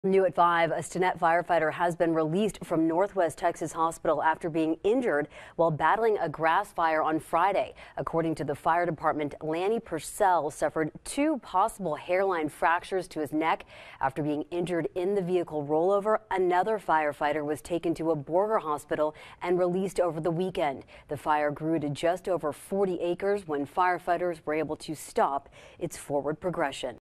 New at 5, a Stinnett firefighter has been released from Northwest Texas Hospital after being injured while battling a grass fire on Friday. According to the fire department, Lanny Purcell suffered 2 possible hairline fractures to his neck after being injured in the vehicle rollover. Another firefighter was taken to a Borger hospital and released over the weekend. The fire grew to just over 40 acres when firefighters were able to stop its forward progression.